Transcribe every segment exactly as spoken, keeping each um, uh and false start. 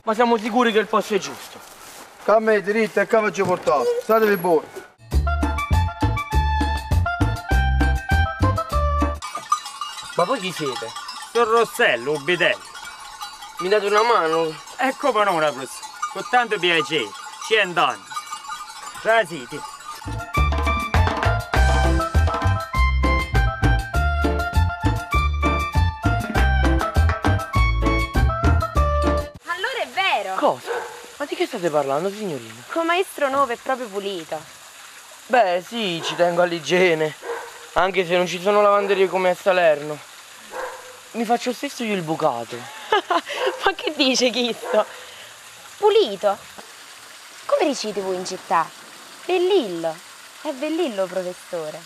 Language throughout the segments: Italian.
ma siamo sicuri che il posto è giusto. Camme diritta e cava ci portato. Statevi buoni. Ma voi chi siete? Sono Rossello, un bidello. Mi date una mano? E come no una prossima? Con tanto piacere. Cento anni. Trasiti. Allora è vero. Cosa? Ma di che state parlando, signorina? Con maestro nuovo è proprio pulito. Beh, sì, ci tengo all'igiene. Anche se non ci sono lavanderie come a Salerno. Mi faccio stesso io il bucato. Ma che dice Chisto? Pulito? Come reciti voi in città? Bellillo. È bellillo, professore.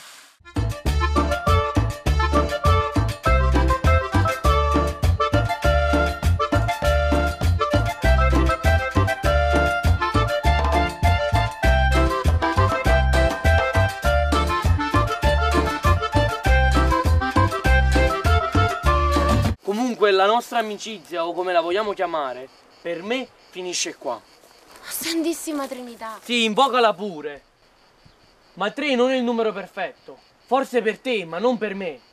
Comunque la nostra amicizia, o come la vogliamo chiamare, per me finisce qua. Santissima Trinità. Sì, invocala pure. Ma tre non è il numero perfetto. Forse per te, ma non per me.